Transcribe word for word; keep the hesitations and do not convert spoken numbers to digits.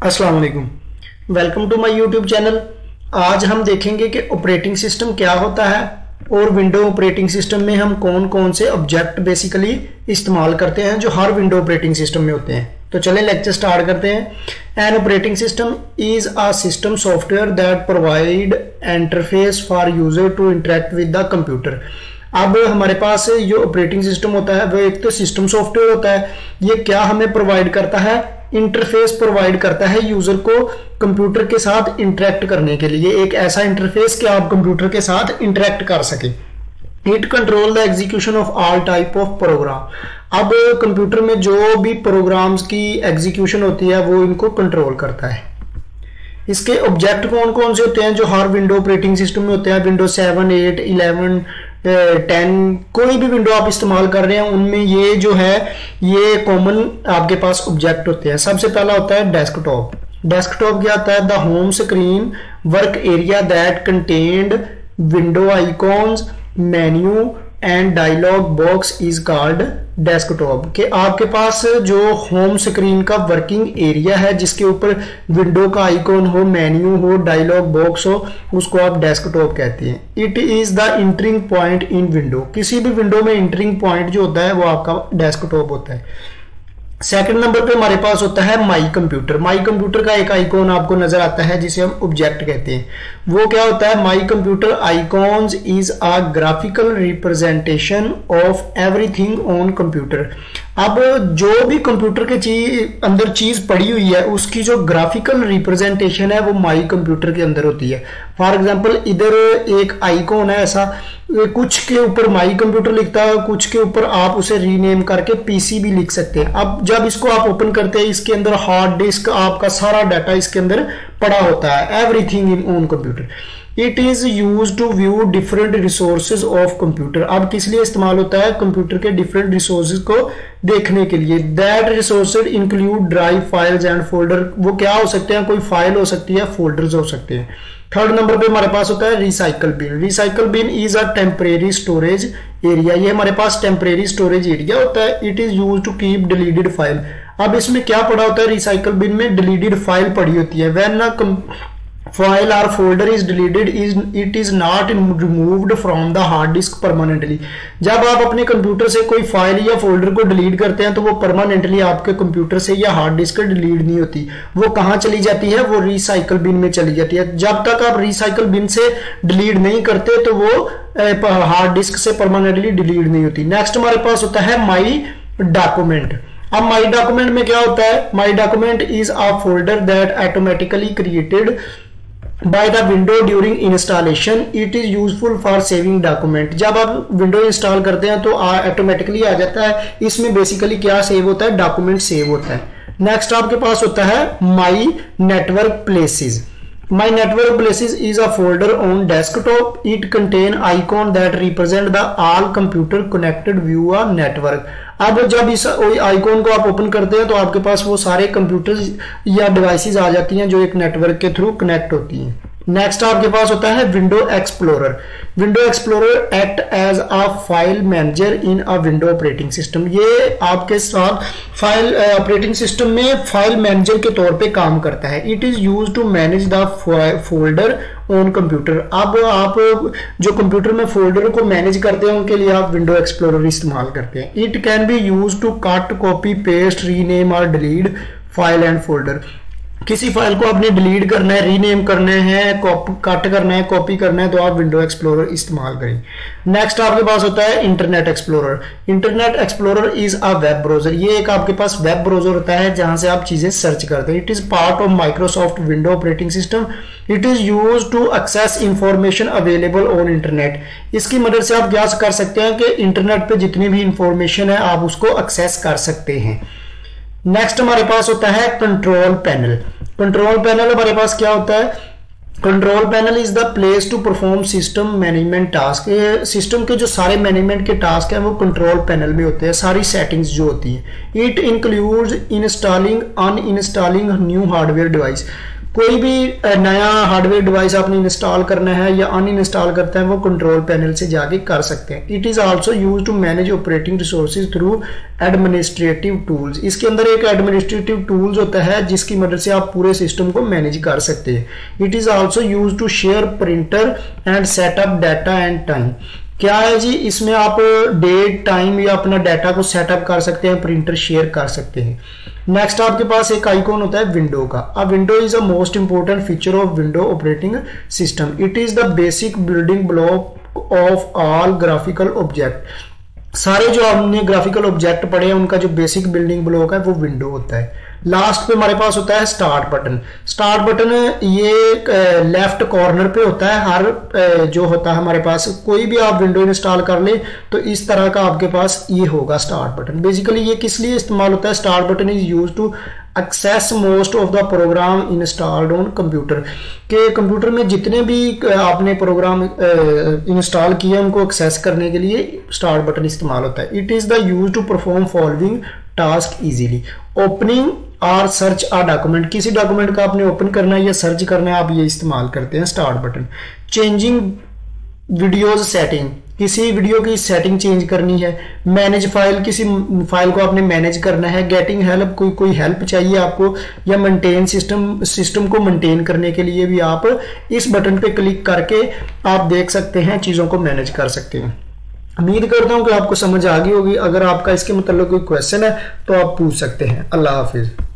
अस्सलाम वालेकुम, welcome to my YouTube channel. आज हम देखेंगे कि ऑपरेटिंग सिस्टम क्या होता है और विंडो ऑपरेटिंग सिस्टम में हम कौन कौन से ऑब्जेक्ट बेसिकली इस्तेमाल करते हैं जो हर विंडो ऑपरेटिंग सिस्टम में होते हैं। तो चलें लेक्चर स्टार्ट करते हैं। An operating system is a system software that provide interface for user to interact with the computer. अब हमारे पास जो ऑपरेटिंग सिस्टम होता है वो एक तो सिस्टम सॉफ्टवेयर होता है। ये क्या हमें प्रोवाइड करता है? इंटरफेस प्रोवाइड करता है यूजर को कंप्यूटर के साथ इंटरेक्ट करने के लिए, एक ऐसा इंटरफेस कि आप कंप्यूटर के साथ इंटरेक्ट कर सके। It control the execution of all type of program. अब कंप्यूटर में जो भी प्रोग्राम्स की एग्जीक्यूशन होती है वो इनको कंट्रोल करता है। इसके ऑब्जेक्ट कौन कौन से होते हैं जो हर विंडो ऑपरेटिंग सिस्टम में होते हैं? Window seven, eight, eleven, ten, कोई भी विंडो आप इस्तेमाल कर रहे हैं उनमें ये जो है ये कॉमन आपके पास ऑब्जेक्ट होते हैं। सबसे पहला होता है डेस्कटॉप। डेस्कटॉप क्या होता है? The home screen work area that contained window icons, menu and dialog box is called desktop. के आपके पास जो होम स्क्रीन का वर्किंग एरिया है जिसके ऊपर विंडो का आइकॉन हो, मेन्यू हो, डायलॉग बॉक्स हो, उसको आप डेस्कटॉप कहते हैं। It is the entering point in window. किसी भी विंडो में इंटरिंग पॉइंट जो होता है वो आपका डेस्कटॉप होता है। सेकंड नंबर पे हमारे पास होता है माई कंप्यूटर। माई कंप्यूटर का एक आइकॉन आपको नजर आता है जिसे हम ऑब्जेक्ट कहते हैं। वो क्या होता है? My computer icons is a graphical representation of everything on computer. अब जो भी कंप्यूटर के चीज अंदर चीज पड़ी हुई है उसकी जो ग्राफिकल रिप्रेजेंटेशन है वो माई कंप्यूटर के अंदर होती है। फॉर एग्जांपल इधर एक आइकॉन है ऐसा, कुछ के ऊपर माई कंप्यूटर लिखता है, कुछ के ऊपर आप उसे रीनेम करके पीसी भी लिख सकते हैं। अब जब इसको आप ओपन करते हैं इसके अंदर हार्ड डिस्क, आपका सारा डाटा इसके अंदर पड़ा होता है, everything in on computer. It is use to view different resources of computer. अब किस लिए इस्तेमाल होता है? कंप्यूटर के डिफरेंट रिसोर्सेज को देखने के लिए। That resources include drive, files and folder. वो क्या हो सकते हैं? कोई फाइल हो सकती है, फोल्डर्स हो सकते हैं। थर्ड नंबर पे हमारे पास होता है recycle bin. Recycle bin is a temporary storage area. ये हमारे पास टेम्परेरी स्टोरेज एरिया होता है। It is use to keep deleted file. अब इसमें क्या पड़ा होता है? रिसाइकल बिन में डिलीटेड फाइल पड़ी होती है। व्हेन अ फाइल और folder is deleted is it is not removed from the hard disk permanently. जब आप अपने कंप्यूटर से कोई फाइल या फोल्डर को डिलीट करते हैं तो वो परमानेंटली आपके कंप्यूटर से या हार्ड डिस्क से डिलीट नहीं होती। वो कहाँ चली जाती है? वो रिसाइकल बिन में चली जाती है। जब तक आप रिसाइकल बिन से डिलीट नहीं करते तो वो हार्ड डिस्क से परमानेंटली डिलीट नहीं होती। नेक्स्ट हमारे पास होता है माई डॉक्यूमेंट। अब माई डॉक्यूमेंट में क्या होता है? My document is a folder that automatically created by the window during installation. It is useful for saving document. जब आप विंडो इंस्टॉल करते हैं तो ऑटोमेटिकली आ जाता है। इसमें बेसिकली क्या सेव होता है? डॉक्यूमेंट सेव होता है। नेक्स्ट आपके पास होता है my network places. My network places is a folder on desktop. It contain icon that represent the all computer connected via network. अब जब इस आइकॉन को आप ओपन करते हैं तो आपके पास वो सारे कंप्यूटर या डिवाइसेस आ जाती हैं जो एक नेटवर्क के थ्रू कनेक्ट होती हैं। नेक्स्ट आपके पास होता है window explorer. Window explorer act as a file manager in a window operating system. ये आपके साथ फाइल ऑपरेटिंग सिस्टम में फाइल मैनेजर के तौर पे काम करता है। It is use to manage the folder on computer. अब आप जो कंप्यूटर में फोल्डर को मैनेज करते हैं उनके लिए आप विंडो एक्सप्लोरर इस्तेमाल करते हैं। It can be use to cut, copy, paste, rename और डिलीट फाइल एंड फोल्डर। किसी फाइल को आपने डिलीट करना है, रीनेम करना है, कट करना है, कॉपी करना है तो आप विंडो एक्सप्लोरर इस्तेमाल करें। नेक्स्ट आपके पास होता है internet explorer. Internet explorer is a web browser. ये एक आपके पास वेब ब्राउजर होता है जहां से आप चीजें सर्च करते हैं। It is part of Microsoft window operating system. It is use to access information available on internet. इसकी मदद से आप क्या कर सकते हैं कि इंटरनेट पे जितनी भी इंफॉर्मेशन है आप उसको एक्सेस कर सकते हैं। नेक्स्ट हमारे पास होता है कंट्रोल पैनल। कंट्रोल पैनल हमारे पास क्या होता है? Control panel is the place to perform system management task. System के जो सारे मैनेजमेंट के टास्क हैं वो कंट्रोल पैनल में होते हैं, सारी सेटिंग्स जो होती हैं। It includes installing, uninstalling new hardware device. कोई भी नया हार्डवेयर डिवाइस आपने इंस्टॉल करना है या अन इंस्टॉल करता है वो कंट्रोल पैनल से जाके कर सकते हैं। It is also used to manage operating resources through administrative tools. इसके अंदर एक एडमिनिस्ट्रेटिव टूल्स होता है जिसकी मदद से आप पूरे सिस्टम को मैनेज कर सकते हैं। It is also used to share printer and setup data and time. क्या है जी, इसमें आप डेट टाइम या अपना डाटा को सेटअप कर सकते हैं, प्रिंटर शेयर कर सकते हैं। नेक्स्ट आपके पास एक आइकॉन होता है विंडो का। A window is a most important feature of window operating system. It is the basic building block of all graphical object. सारे जो हमने ग्राफिकल ऑब्जेक्ट पढ़े हैं उनका जो बेसिक बिल्डिंग ब्लॉक है वो विंडो होता है। लास्ट पे हमारे पास होता है स्टार्ट बटन। स्टार्ट बटन ये लेफ्ट कॉर्नर पे होता है। हर जो होता है हमारे पास, कोई भी आप विंडो इंस्टॉल कर ले तो इस तरह का आपके पास ये होगा स्टार्ट बटन। बेसिकली ये किस लिए इस्तेमाल होता है? Start button is used to access most of the program installed on computer. के कंप्यूटर में जितने भी आपने प्रोग्राम इंस्टॉल किए उनको एक्सेस करने के लिए स्टार्ट बटन इस्तेमाल होता है। It is the use to perform following task easily. Opening और सर्च आ डॉक्यूमेंट, किसी डॉक्यूमेंट का आपने ओपन करना है या सर्च करना है, आप ये इस्तेमाल करते हैं start button. Changing videos setting, किसी वीडियो की सेटिंग चेंज करनी है। मैनेज फाइल, किसी फाइल को आपने मैनेज करना है। गेटिंग हेल्प, कोई कोई हेल्प चाहिए आपको, या मेंटेन सिस्टम, सिस्टम को मेंटेन करने के लिए भी आप इस बटन पे क्लिक करके आप देख सकते हैं, चीज़ों को मैनेज कर सकते हैं। उम्मीद करता हूं कि आपको समझ आ गई होगी। अगर आपका इसके मतलब कोई क्वेश्चन है तो आप पूछ सकते हैं। अल्लाह हाफिज।